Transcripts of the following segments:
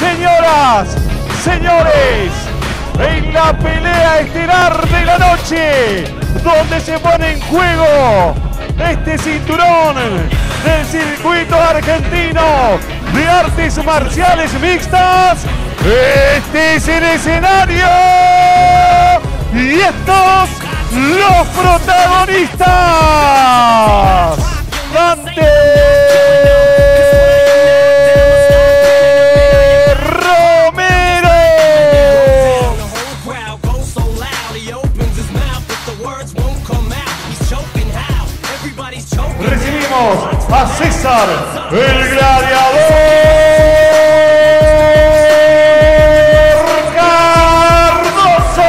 Señoras, señores, en la pelea estelar de la noche, donde se pone en juego este cinturón del circuito argentino de artes marciales mixtas, este es el escenario y estos los protagonistas. Dante, Romero. Recibimos a César, el gladiador Cardozo.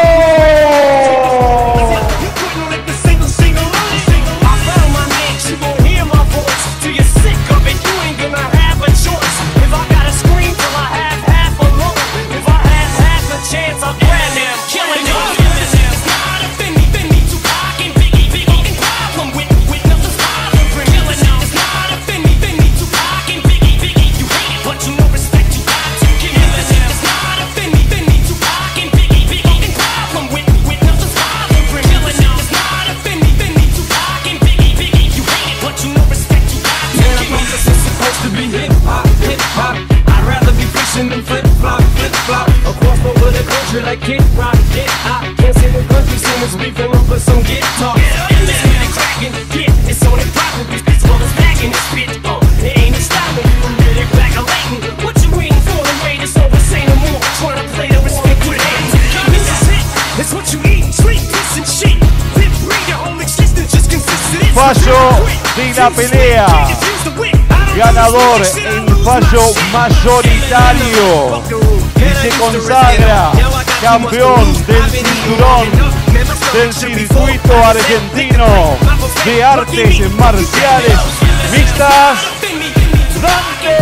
Like Kid Rock, get out, can't see the country singers beefing over some guitar. It's really cracking, yeah, it's on it properly. It's full of smacking, it's spit, it ain't stopping. I'm really back a Latin. What you waiting for? The wait is over, say no more. Trying to play the respect with hands. This is it, it's what you eat, sleep, piss and shit. Live, breathe, your whole existence just consists of this. Fallo de la pelea. Ganador en fallo mayoritario y se consagra campeón del cinturón del circuito argentino de artes marciales mixtas, Dante.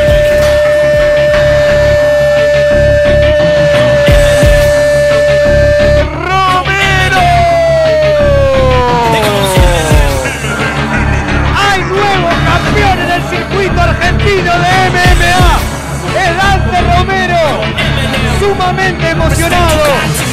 Argentino de MMA, es Dante Romero, sumamente emocionado,